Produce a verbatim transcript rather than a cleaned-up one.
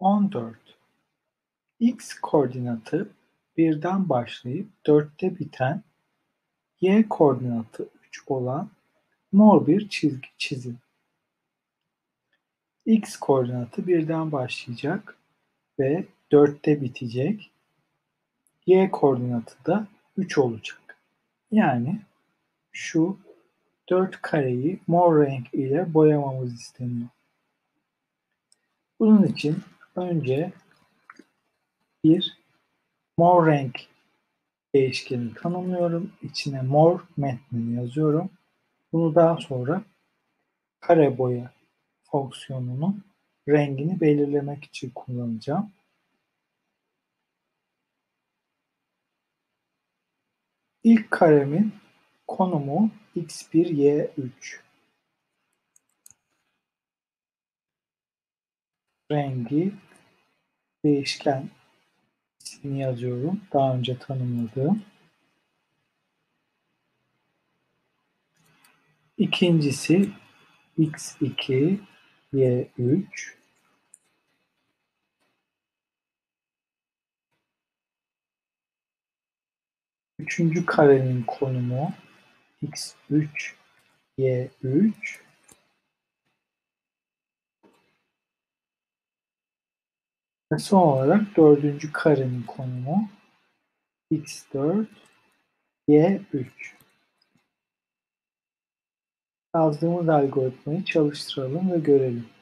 on dört. X koordinatı birden başlayıp dörtte biten, Y koordinatı üç olan mor bir çizgi çizin. X koordinatı birden başlayacak ve dörtte bitecek. Y koordinatı da üç olacak. Yani şu dört kareyi mor renk ile boyamamız isteniyor. Bunun için önce bir mor renk değişkeni tanımlıyorum. İçine mor metnini yazıyorum. Bunu daha sonra kare boya fonksiyonunun rengini belirlemek için kullanacağım. İlk karemin konumu x bir, y üç. Rengi değişken ismini yazıyorum. Daha önce tanımladığım. İkincisi x iki, y üç. Üçüncü karenin konumu x üç, y üç. Ve son olarak dördüncü karenin konumu x dört, y üç. Yazdığımız algoritmayı çalıştıralım ve görelim.